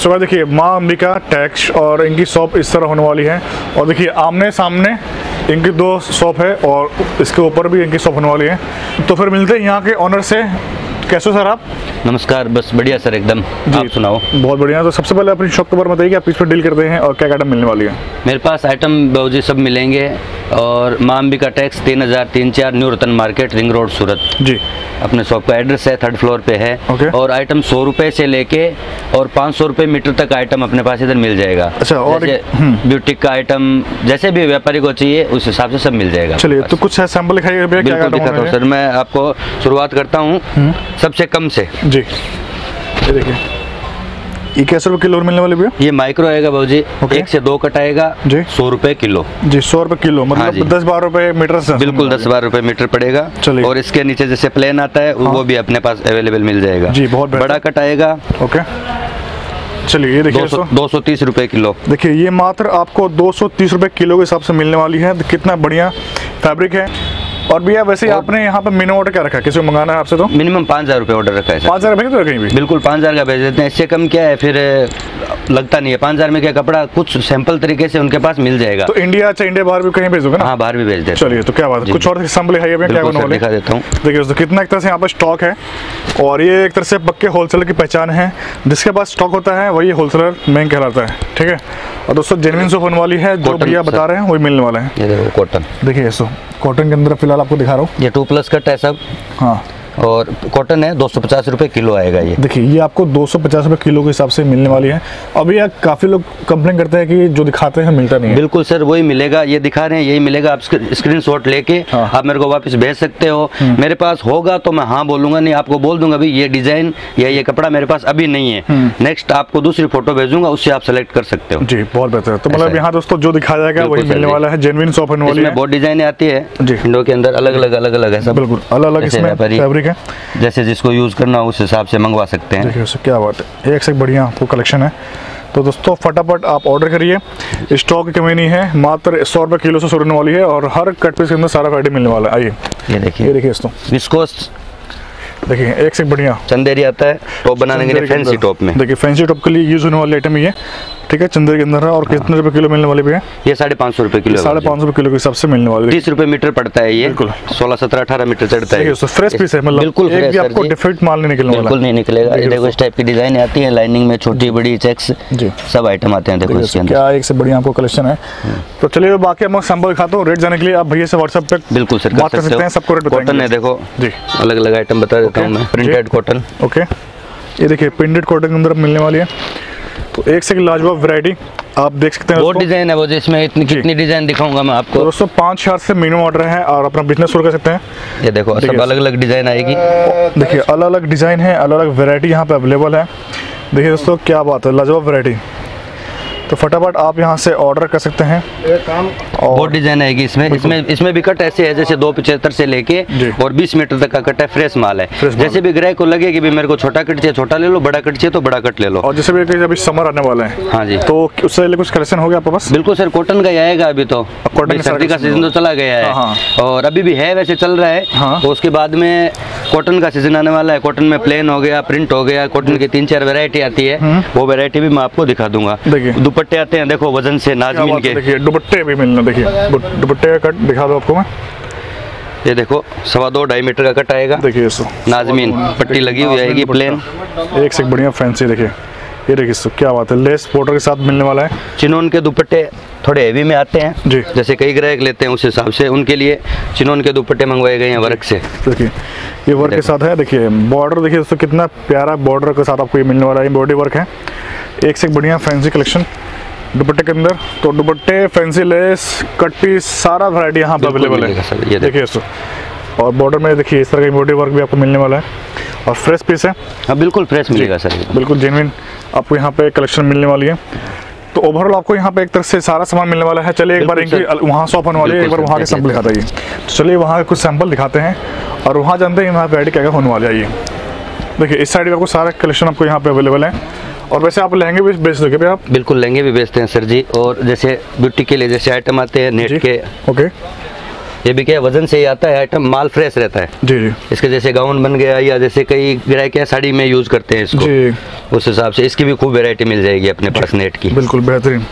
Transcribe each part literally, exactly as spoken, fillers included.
सुबह देखिए माँ अंबिका टैक्स और इनकी शॉप इस तरह होने वाली है। और देखिए आमने सामने इनकी दो शॉप है और इसके ऊपर भी इनकी शॉप होने वाली है। तो फिर मिलते हैं यहाँ के ऑनर से। कैसे हो सर आप? नमस्कार, बस बढ़िया सर एकदम। आप सुनाओ? बहुत बढ़िया। तो सबसे पहले अपनी शॉप के बारे में बताइए कि आप किस पर डील करते हैं और क्या आइटम मिलने वाली है? मेरे पास आइटम बाबूजी सब मिलेंगे और माँ अंबिका टैक्स तीन हज़ार तीन चार new Ratan market ring road Surat जी। अपने शॉप का एड्रेस है, थर्ड फ्लोर पे है। okay. और आइटम सौ रुपए से लेके और पाँच सौ रुपये मीटर तक आइटम अपने पास इधर मिल जाएगा। अच्छा, और ब्यूटी का आइटम जैसे भी व्यापारी को चाहिए उस हिसाब से सब मिल जाएगा। चलिए तो कुछ सैंपल दिखाइए। बिल्कुल दिखाता हूँ सर, मैं आपको शुरुआत करता हूँ सबसे कम से जी। ये देखिए, ये कैसे रुपए किलो मिलने वाली भैया? ये माइक्रो आएगा बाबूजी, एक से दो कट आएगा जी, सौ रुपए किलो जी। सौ रुपए किलो मतलब हाँ दस बारह रुपए मीटर से? बिल्कुल दस बारह रुपए मीटर पड़ेगा। चलिए। और इसके नीचे जैसे प्लेन आता है हाँ। वो भी अपने पास अवेलेबल मिल जाएगा जी। बहुत बड़ा कट आएगा। ओके, चलिए ये देखिए दो सौ तीस रुपए किलो। देखिए ये मात्र आपको दो सौ तीस रुपए किलो के हिसाब से मिलने वाली है। कितना बढ़िया फैब्रिक है। और भैया वैसे आपने यहाँ पे मिनिमम ऑर्डर क्या रखा है? किसी को मंगाना है आपसे तो? मिनिमम पाँच हजार रुपये ऑर्डर रखा है। पाँच हजार भेज दो कहीं भी? बिल्कुल पाँच हजार का भेज देते हैं, इससे कम क्या है फिर लगता नहीं है। पाँच हजार में क्या कपड़ा कुछ सैंपल तरीके से उनके पास मिल जाएगा। तो इंडिया अच्छा इंडिया बाहर भी कहीं भेज दोगे ना? हाँ बाहर भी भेज देते। चलिए तो क्या बात है, कुछ और सैंपल दिखाइए क्या दिखा देता हूँ। देखिए दोस्तों कितना एक तरह से यहाँ पर स्टॉक है और ये एक तरह से पक्के होलसेलर की पहचान है। जिसके पास स्टॉक होता है वही होलसेलर मेन कहलाता है। ठीक है। और दोस्तों जेन्युइन सोप होने वाली है, जो भैया बता रहे हैं वही मिलने वाला है। ये देखो कॉटन, देखिए सो कॉटन के अंदर फिलहाल आपको दिखा रहा हूँ। ये टू प्लस कट है सब हाँ, और कॉटन है दो सौ पचास रुपए किलो आएगा। ये देखिए ये आपको दो सौ पचास रुपए किलो के हिसाब से मिलने वाली है। अभी यार काफी लोग कंप्लेन करते हैं कि जो दिखाते हैं मिलता नहीं है। बिल्कुल सर वही मिलेगा, ये दिखा रहे हैं यही मिलेगा। आप स्क्रीनशॉट लेके हाँ। आप मेरे को वापस भेज सकते हो। मेरे पास होगा तो मैं हाँ बोलूंगा, नहीं आपको बोल दूंगा भाई ये डिजाइन या ये कपड़ा मेरे पास अभी नहीं है, नेक्स्ट आपको दूसरी फोटो भेजूंगा, उससे आप सेलेक्ट कर सकते हो जी। बहुत बेहतर। तो मतलब यहाँ दोस्तों जो दिखाया जाएगा वही मिलने वाला है, जेन्युइन शॉप होने वाली है। बहुत डिजाइन आती है जी, इंडो के अंदर अलग अलग अलग अलग है सब। बिल्कुल अलग अलग इसमें फैब्रिक है, जैसे जिसको यूज करना हो उस हिसाब से मंगवा सकते हैं। देखिए क्या बात है, एक से बढ़िया आपको कलेक्शन है। तो दोस्तों फटाफट आप ऑर्डर करिए, स्टॉक की कमी नहीं है। मात्र सौ रुपए किलो से शुरू होने वाली है और हर कट पीस के अंदर सारा वैरायटी मिलने वाला है। आइए ये देखिए, ये देखिए दोस्तों विस्कोस, देखिए एक से बढ़िया चंदेरी आता है टॉप बनाने के लिए, फैंसी टॉप में। देखिए फैंसी टॉप के लिए यूज होने वाली आइटम ये, ठीक है, चंदेरी के अंदर है। और कितने रुपए किलो मिलने वाले भी है? ये साढ़े पाँच सौ रुपए किलो, साढ़े पाँच सौ रुपए किलो के हिसाब से मिलने वाले। तीस रुपए मीटर पड़ता है ये। बिल्कुल सोलह सत्रह अठारह मीटर चढ़ता है। फ्रेश पीस है, मतलब बिल्कुल एक भी आपको डिफेक्ट माल नहीं निकलने वाला, बिल्कुल नहीं निकलेगा। ये देखो इस टाइप की डिजाइन आती है, लाइनिंग में छोटी बड़ी चेक्स जी सब आइटम आते हैं। देखो इसके अंदर क्या एक से बढ़िया आपको कलेक्शन है। तो चलिए बाकी हम सैंपल दिखाता हूँ। रेट जाने के लिए आप भैया से व्हाट्सएप पे बिल्कुल सर बात कर सकते हैं, सबको रेट बताएंगे। कॉटन है देखो जी, अलग अलग आइटम बता देता हूँ मैं। प्रिंटेड कॉटन, ओके ये देखिए प्रिंटेड कॉटन के अंदर मिलने वाली है। तो एक से लाजवाब वैरायटी आप देख सकते हैं। बहुत डिजाइन है वो, इसमें इतनी कितनी डिजाइन दिखाऊंगा मैं आपको। तो दोस्तों पाँच हजार से मिनिमम ऑर्डर है और अपना बिजनेस शुरू कर सकते हैं। ये देखो सब अलग अलग डिजाइन आएगी। देखिए अलग अलग डिजाइन है, अलग अलग वैरायटी यहाँ पे अवेलेबल है। देखिए दोस्तों क्या बात है, लाजवाब वैरायटी। तो फटाफट आप यहाँ से ऑर्डर कर सकते हैं। काम बहुत डिजाइन आएगी इसमें। इसमें इसमें भी कट ऐसे है जैसे दो पचहत्तर से लेके और बीस मीटर तक का कट है, फ्रेश माल है। जैसे भी ग्राहक को लगे कि भी मेरे को छोटा कट चाहिए छोटा ले लो, बड़ा कट चाहिए तो बड़ा कट ले लो। और जैसे भी अभी समर आने वाला है हाँ जी, तो उससे कुछ कलेक्शन हो गया आपके पास? बिल्कुल सर, कॉटन का ही आएगा अभी तो। कॉटन सर्दी का सीजन तो चला गया है और अभी भी है वैसे चल रहा है। तो उसके बाद में कॉटन का सीजन आने वाला है। कॉटन में प्लेन हो गया, प्रिंट हो गया, कॉटन की तीन चार वेरायटी आती है, वो वेरायटी भी मैं आपको दिखा दूंगा। दुपट्टे आते हैं देखो वजन से नाज़मीन के, देखिए दुपट्टे भी मिलना। देखिए दुपट्टे का कट दिखा दो आपको मैं। ये देखो सवा दो ढाई मीटर का कट आएगा। देखिए इसको नाज़मीन पट्टी लगी हुई आएगी, प्लेन एक से बढ़िया फैंसी। देखिए ये देखिए इसको क्या बात है, लेस बॉर्डर के साथ मिलने वाला है। चिनोन के दुपट्टे थोड़े हेवी में आते हैं जी, जैसे कई ग्राहक लेते हैं उस हिसाब से उनके लिए चिनोन के दुपट्टे मंगवाए गए हैं वर्क से। देखिए ये वर्क के साथ है। देखिए बॉर्डर देखिए दोस्तों कितना प्यारा बॉर्डर के साथ आपको ये मिलने वाला है। बॉडी वर्क है, एक से बढ़िया फैंसी कलेक्शन दुपट्टे के अंदर। तो दुपट्टे फैंसी लेस कट पीस सारा वैरायटी यहाँ पर अवेलेबल है। ये देखिए इसको, और बॉर्डर में देखिए इस तरह का एम्ब्रॉयडरी वर्क भी आपको मिलने वाला है और फ्रेश पीस है। हाँ बिल्कुल फ्रेश मिलेगा सर, बिल्कुल जेन्युइन आपको यहाँ पे कलेक्शन मिलने वाली है। तो ओवरऑल आपको यहाँ पे एक तरह से सारा सामान मिलने वाला है। चलिए एक बार इनकी वहाँ शॉप होने वाली है, एक बार वहाँ के सैंपल दिखाता है। तो चलिए वहाँ के कुछ सैंपल दिखाते हैं और वहाँ जानते हैं वहाँ वैरायटी क्या क्या होने वाली है। देखिए इस साइड आपको सारा कलेक्शन आपको यहाँ पे अवेलेबल है। और वैसे आप लहंगे भी बेच दोगे भैया आप? बिल्कुल लहंगे भी बेचते हैं सर जी। और जैसे ब्यूटी के लिए जैसे आइटम आते हैं नेट के, ओके ये भी क्या वजन से ही आता है आइटम, माल फ्रेश रहता है जी जी। इसके जैसे गाउन बन गया या जैसे कई ग्राहक क्या साड़ी में यूज करते हैं इसको जी। उस हिसाब से इसकी भी खूब वैरायटी मिल जाएगी अपने पास नेट की। बिल्कुल बेहतरीन।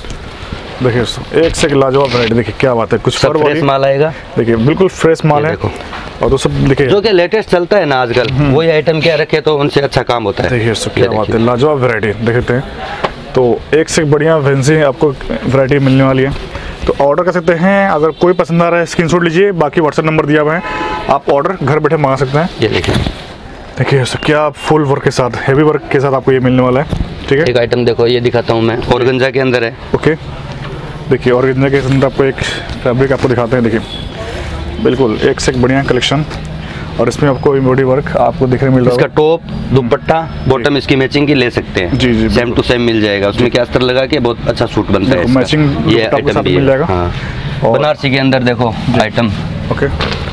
देखिए दोस्तों एक से लाजवाब वैरायटी, देखिए क्या बात है, कुछ फ्रेश माल आएगा। देखिए बिल्कुल फ्रेश माल है। देखो और दोस्तों देखिए जो कि लेटेस्ट चलता है ना आजकल, वही आइटम क्या रखे तो उनसे अच्छा काम होता है। देखिए दोस्तों क्या बात है, लाजवाब वैरायटी देखते हैं। तो एक से बढ़िया फैंसी आपको वैरायटी मिलने वाली है, तो ऑर्डर कर सकते हैं। अगर कोई पसंद आ रहा है स्क्रीनशॉट लीजिए, बाकी व्हाट्सएप नंबर दिया हुआ है, आप ऑर्डर घर बैठे मंगा सकते हैं। ये देखिए देखिए क्या फुल वर्क के साथ, हेवी वर्क के साथ आपको ये मिलने वाला है। ठीक है, एक आइटम देखो ये दिखाता हूँ मैं, ऑर्गेन्जा के अंदर है। ओके देखिए ऑर्गेन्जा के अंदर आपको एक फैब्रिक आपको दिखाते हैं। देखिए बिल्कुल एक से एक बढ़िया कलेक्शन, और इसमें आपको एम्ब्रॉयडरी वर्क आपको दिखने मिल रहा है। इसका टॉप दुपट्टा बॉटम इसकी मैचिंग की ले सकते हैं जी जी, सेम टू सेम मिल जाएगा। उसमें क्या अस्तर लगा के बहुत अच्छा सूट बनता है, मैचिंग ये आइटम भी मिल जाएगा। हाँ बनारसी के अंदर देखो आइटम। ओके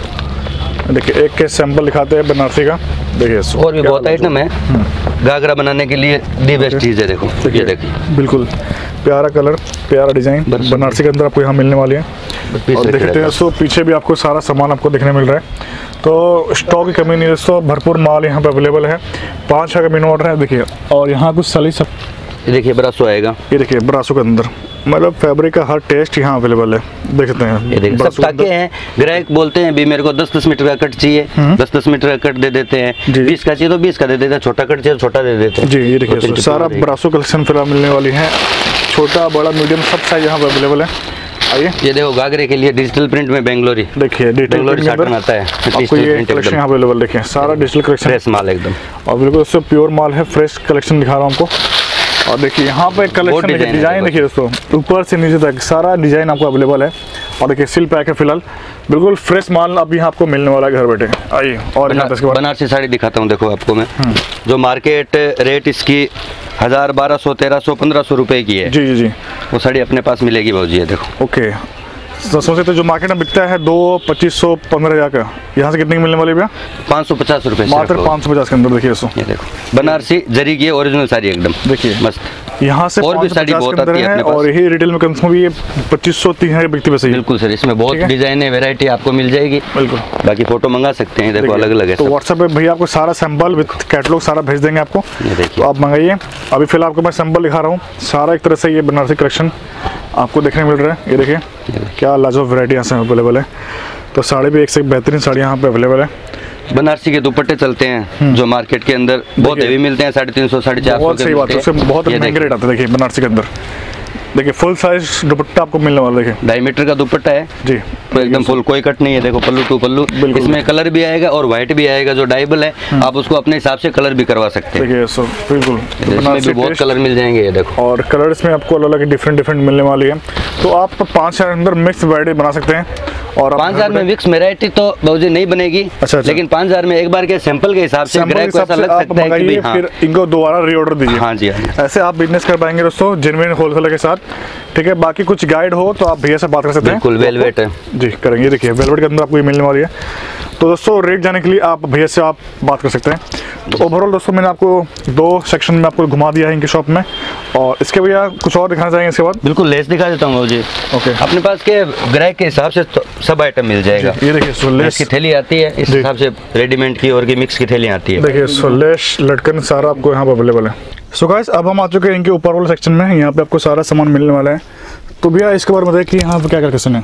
देखिए एक के सैंपल दिखाते हैं बनारसी का। देखिए और भी बहुत आइटम है, घाघरा बनाने के लिए दी बेस्ट चीज़ है। देखो ये देखिए बिल्कुल प्यारा कलर, प्यारा डिजाइन बनारसी के अंदर आपको यहाँ मिलने वाली है। और देखते हैं दोस्तों पीछे भी आपको सारा सामान आपको देखने मिल रहा है, तो स्टॉक की कमी नहीं है दोस्तों, भरपूर माल यहाँ पे अवेलेबल है। पाँच छः का मेनू ऑर्डर है। देखिए और यहाँ कुछ सली सब, ये देखिए ब्रासो आएगा। ये देखिए ब्रासो के अंदर मतलब फैब्रिक का हर टेस्ट यहाँ अवेलेबल है, देख सकते हैं। ये देखिए सब ताके हैं, ग्राहक बोलते हैं भी मेरे को दस दस मीटर का कट चाहिए, दस दस मीटर का कट दे देते हैं। बीस का चाहिए तो बीस का दे देते हैं, छोटा कट चाहिए छोटा दे देते हैं जी। ये देखिए सारा ब्रासो कलेक्शन फिलहाल मिलने वाली है, छोटा बड़ा मीडियम सब साइज यहाँ पे अवेलेबल है। आइए ये देखो घाघरे के लिए डिजिटल प्रिंट में बेंगलोरी, देखिए डिजिटल पैटर्न आता है, आपको ये कलेक्शन यहाँ अवेलेबल। देखिए सारा डिजिटल कलेक्शन, फ्रेश माल एकदम, और बिल्कुल उससे प्योर माल है, फ्रेश कलेक्शन दिखा रहा हूँ आपको। और देखिए यहाँ पे कलेक्शन देखिए, डिजाइन देखिए दोस्तों ऊपर से नीचे तक सारा डिजाइन आपको अवेलेबल है। और देखिए सिल पैक है फिलहाल, बिल्कुल फ्रेश माल अब यहाँ आपको मिलने वाला है घर बैठे। आइए और बना, बनारसी साड़ी दिखाता हूँ। देखो आपको मैं जो मार्केट रेट इसकी हजार बारह सौ तेरह सौ पंद्रह सौ रुपए की है जी जी जी, वो साड़ी अपने पास मिलेगी भाजी। है देखो ओके सोचते तो जो मार्केट में बिकता है दो पच्चीस सौ पंद्रह हजार का, यहाँ से कितने की मिलने वाली भैया? पाँच सौ पचास रुपए मात्र पाँच सौ पचास के अंदर। देखिए इसको, ये देखो बनारसी जरी की ओरिजिनल साड़ी एकदम, देखिए मस्त। यहाँ से और भी साड़ी बहुत आती है, और यही रिटेल में कम से कम ये पच्चीस सौ तीन हजार बिकती वैसे। बिल्कुल सर, इसमें बहुत डिजाइन है, वेरायटी आपको मिल जाएगी। बिल्कुल बाकी फोटो मंगा सकते हैं, देखो अलग अलग है। तो व्हाट्सएप पे भैया आपको सारा सैंपल विद कैटलॉग सारा भेज देंगे आपको, तो आप मंगाइए। अभी फिलहाल आपको मैं सैंपल दिखा रहा हूँ, सारा एक तरह से ये बनारसी कलेक्शन आपको देखने मिल रहा है। ये देखिए क्या लाजवाब वैरायटी यहाँ से अवेलेबल है। तो साड़ी भी एक से एक बेहतरीन साड़ी यहाँ पे अवेलेबल है। बनारसी के दुपट्टे चलते हैं जो मार्केट के अंदर बहुत हेवी मिलते हैं, साढ़े तीन सौ साढ़े चार सौ। बहुत सही बात है, उससे बहुत महंगे रेट आता है। देखिए बनारसी के अंदर देखिए फुल साइज दुपट्टा आपको मिलने वाला है। देखिए ढाई मीटर का दुपट्टा है जी, तो एकदम फुल, कोई कट नहीं है। देखो पल्लू टू पल्लू, इसमें कलर भी आएगा और व्हाइट भी आएगा। जो डाइबल है आप उसको अपने हिसाब से कलर भी करवा सकते हैं। देखिए सो बिल्कुल इसमें भी बहुत कलर मिल जाएंगे। ये देखो और कलर इसमें आपको अलग अलग डिफरेंट डिफरेंट मिलने वाली है। तो आप पाँच हजार अंदर मिक्स वैरायटी बना सकते हैं। और पाँच हजार में मिक्स वैरायटी तो बाबूजी नहीं बनेगी। अच्छा, अच्छा। लेकिन पाँच हजार में एक बार के सैंपल के हिसाब से ग्राहक को ऐसा लग सकता है कि हाँ। फिर इनको दोबारा रीऑर्डर दीजिए। हाँ जी, ऐसे आप बिजनेस कर पाएंगे दोस्तों जेन्युइन होलसेलर के साथ। ठीक है, बाकी कुछ गाइड हो तो आप भैया से बात कर सकते हैं। बिल्कुल वेलवेट है जी, करेंगे। देखिए वेलवेट के अंदर आपको ये मिलने वाली है। तो दोस्तों रेट जाने के लिए आप भैया से आप बात कर सकते हैं। तो ओवरऑल दोस्तों मैंने आपको दो सेक्शन में आपको घुमा दिया है इनकी शॉप में, और इसके भैया कुछ और दिखाना चाहेंगे इसके बाद? बिल्कुल लेस दिखा देता हूँ जी। ओके, अपने पास के ग्राहक के हिसाब से तो सब आइटम मिल जाएगा। ये देखिए सो लेस की थैली आती है, इस हिसाब से रेडीमेड की और की मिक्स की थैली आती है। देखिए सो लेस लटकन सारा आपको यहाँ पर अवेलेबल है। सो गाइस अब हम आ चुके हैं इनके ऊपर वाले सेक्शन में, यहाँ पे आपको सारा सामान मिलने वाला है। तो भैया इसके बारे में बताइए कि यहाँ पे क्या क्या क्वेश्चन है?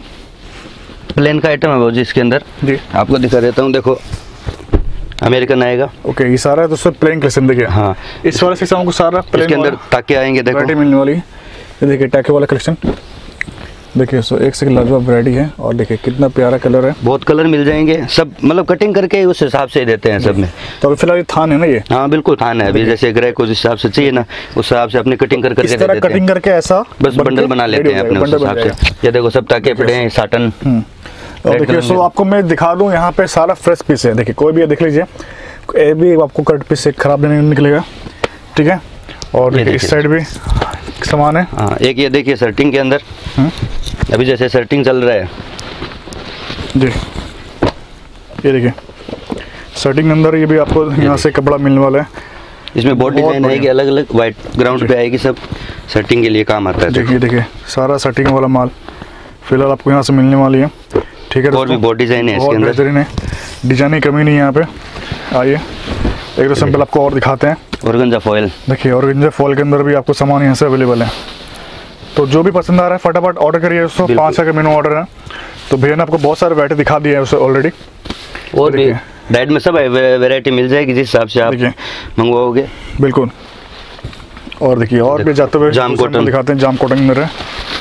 प्लेन का आइटम है वो जी, इसके अंदर जी आपको दिखा देता हूँ। देखो अमेरिकन आएगा। ओके, ये सारा है दोस्तों प्लेन कलेक्शन। देखिए हाँ, इस वाले सेक्शन को सारा प्लेन के अंदर ताके आएंगे। देखो मिलने वाली है, ये देखिए टाके वाला कलेक्शन। देखिए सो एक से एक लाजवाब वैरायटी है, और देखिए कितना प्यारा कलर है। बहुत कलर मिल जाएंगे, सब मतलब कटिंग करके उस हिसाब से देते हैं सब में। तो अभी फिलहाल ये थान है ना ये? हाँ बिल्कुल थान है। अभी जैसे ग्राहक को जिस हिसाब से चाहिए ना उस हिसाब से अपनी कटिंग कर करके देते हैं। कटिंग करके ऐसा बस बंडल बना लेते हैं अपने उस हिसाब से। ये देखो सब ताके पड़े हैं, साटन। और देखिए सो आपको मैं दिखा दूं, यहाँ पे सारा फ्रेश पीस है। देखिए कोई भी देख लीजिए, ये भी आपको कट पीस से खराब नहीं निकलेगा। ठीक है, और देखिए इस साइड भी सामान है। हाँ, एक ये देखिए सर्टिंग के अंदर, अभी जैसे सर्टिंग चल रहा है जी, ये देखिए सर्टिंग के अंदर ये भी आपको यहाँ से कपड़ा मिलने वाला है। इसमें बहुत डिजाइन आएगी अलग अलग, व्हाइट ग्राउंड पे आएगी, सब सर्टिंग के लिए काम आता है। देखिए देखिए सारा सर्टिंग वाला माल फिलहाल आपको यहाँ से मिलने वाली है। ठीक है, और भी बहुत डिजाइन है इसके अंदर, बेहतरीन है, डिजाइन की कमी नहीं है यहाँ पे। आइए एक दो सैंपल आपको और दिखाते हैं। ऑर्गेन्जा फॉइल, देखिए ऑर्गेन्जा फॉइल के अंदर भी आपको सामान यहाँ से अवेलेबल है। तो जो भी पसंद आ रहा है फटाफट ऑर्डर करिए उसको। पाँच का मेनू ऑर्डर है, तो भैया ने आपको बहुत सारे वैरायटी दिखा दिया है उसे ऑलरेडी। और भी डाइट में सब वैरायटी मिल जाएगी जिस हिसाब से आप मंगवाओगे। बिल्कुल। और देखिए और भी जाते हुए जाम कॉटन दिखाते हैं। जाम कॉटन में है,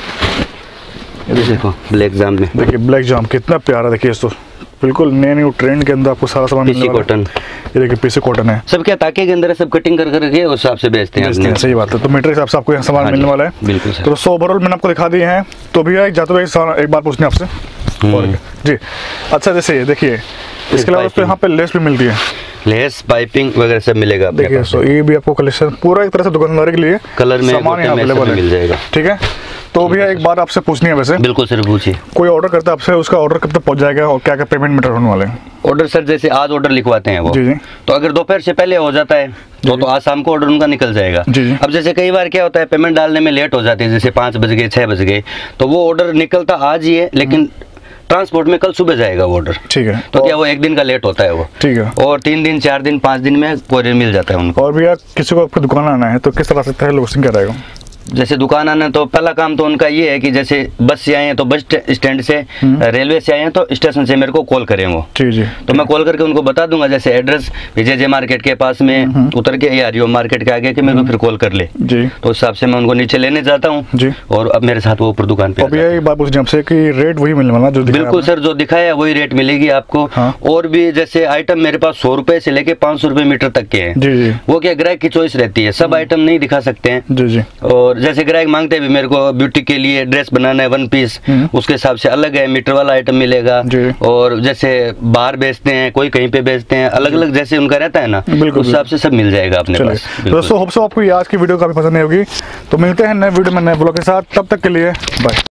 ये देखो ब्लैक जाम में, देखिए ब्लैक जाम कितना प्यारा, देखिए इसको बिल्कुल नए न्यू ट्रेंड के अंदर आपको सारा सामान पीसी कॉटन, ये देखिए पीसी कॉटन है। सब क्या ताके के अंदर सब कटिंग कर करके उस हिसाब से बेचते हैं। सही बात है, तो मीटर हिसाब से आपको यहाँ सामान मिलने वाला है। बिल्कुल सर। तो सो ओवरऑल मैंने आपको दिखा दिए हैं। तो भैया जाते हुए एक बार पूछने आपसे जी, अच्छा जैसे ये देखिए इसके अलावा यहाँ पे लेस भी मिलती है, लेस पाइपिंग वगैरह सब मिलेगा। देखिए सो ये भी आपको कलेक्शन पूरा एक तरह से दुकानदारी के लिए कलर में सामान यहाँ अवेलेबल मिल जाएगा। ठीक है, तो भैया एक बार आपसे पूछनी है वैसे। बिल्कुल सर पूछिए। कोई ऑर्डर करता है आपसे, उसका ऑर्डर कब तक पहुंच जाएगा और क्या क्या पेमेंट मेथड होने वाले हैं? ऑर्डर सर जैसे आज ऑर्डर लिखवाते हैं वो, जी जी, तो अगर दोपहर से पहले हो जाता है तो तो आज शाम को ऑर्डर उनका निकल जाएगा। जी जी। अब जैसे कई बार क्या होता है पेमेंट डालने में लेट हो जाती है, जैसे पाँच बज गए छः बज गए, तो वो ऑर्डर निकलता आज ही है लेकिन ट्रांसपोर्ट में कल सुबह जाएगा वो ऑर्डर। ठीक है, तो क्या वो एक दिन का लेट होता है वो। ठीक है, और तीन दिन चार दिन पाँच दिन में कोरियर मिल जाता है उनको। और भैया किसी को आपकी दुकान आना है तो किस तरह सकता है, लोकेशन क्या रहेगा? जैसे दुकान आना तो पहला काम तो उनका ये है कि जैसे बस से आए हैं तो बस स्टैंड से, रेलवे से आए हैं तो स्टेशन से मेरे को कॉल करें वो। जी जी। तो मैं कॉल करके उनको बता दूंगा, जैसे एड्रेस विजय जय मार्केट के पास में उतर के या हरिओम मार्केट के आगे के मेरे को फिर कॉल कर ले जी, तो उस हिसाब से मैं उनको नीचे लेने जाता हूँ जी, और अब मेरे साथ वो ऊपर दुकान पे। भैया एक बात पूछनी आपसे कि रेट वही मिलने वाला जो? बिल्कुल सर, जो दिखाया है वही रेट मिलेगी आपको। और भी जैसे आइटम मेरे पास सौ रुपए से लेके पाँच सौ रुपए मीटर तक के हैं, वो क्या ग्राहक की चॉइस रहती है, सब आइटम नहीं दिखा सकते हैं जी जी। और जैसे ग्राहक मांगते भी मेरे को ब्यूटी के लिए ड्रेस बनाना है वन पीस, उसके हिसाब से अलग है मीटर वाला आइटम मिलेगा। और जैसे बाहर बेचते हैं कोई कहीं पे बेचते हैं, अलग अलग जैसे उनका रहता है ना, उस हिसाब से सब मिल जाएगा अपने पास। दोस्तों होप सो आपको आज की वीडियो काफी पसंद आई होगी। तो मिलते हैं नए वीडियो में नए ब्लॉग के साथ, तब तक के लिए बाय।